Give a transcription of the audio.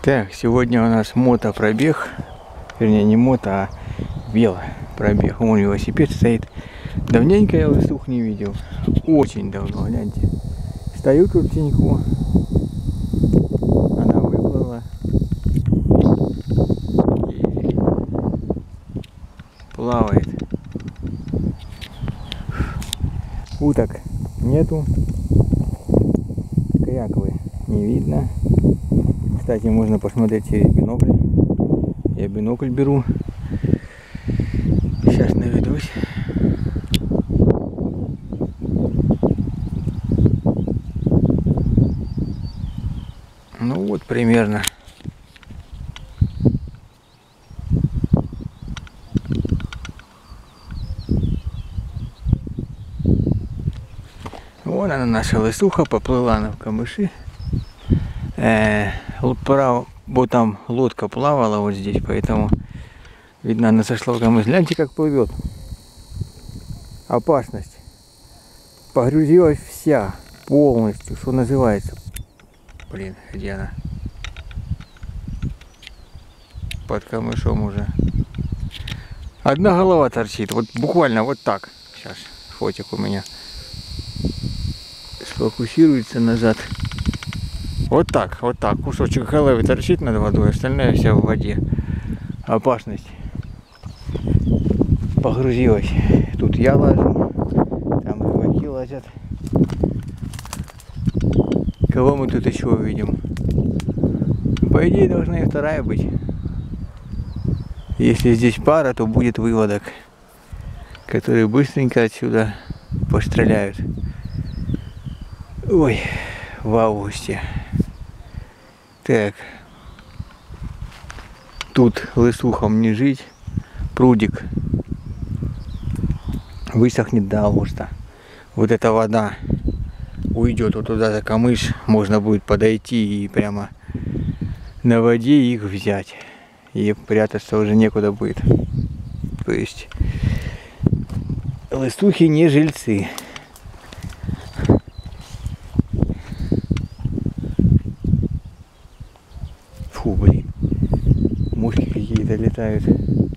Так, сегодня у нас мотопробег, вернее не мото, а велопробег. Вон велосипед стоит. Давненько я лысух не видел, очень давно, гляньте. Стою тут в теньку, она выплыла и плавает. Уток нету, кряквы не видно. Кстати, можно посмотреть через бинокль. Я бинокль беру. Сейчас наведусь. Ну вот примерно. Вон она, наша лысуха, поплыла она в камыши. Вот там лодка плавала вот здесь, поэтому видно, она сошла в камыш. Гляньте, как плывет. Опасность. Погрузилась вся, полностью, что называется. Блин, где она? Под камышом уже. Одна голова торчит, вот буквально вот так. Сейчас фотик у меня сфокусируется назад. Вот так, кусочек головы торчит над водой, остальная вся в воде. Опасность. Погрузилась. Тут я лажу, там рыбаки лазят. Кого мы тут еще увидим? По идее должна и вторая быть. Если здесь пара, то будет выводок, которые быстренько отсюда постреляют. Ой, в августе. Так, тут лысухам не жить. Прудик высохнет до августа. Вот эта вода уйдет вот туда за камыш, можно будет подойти и прямо на воде их взять. И прятаться уже некуда будет. То есть лысухи не жильцы. Фу, блин. Мушки какие-то летают.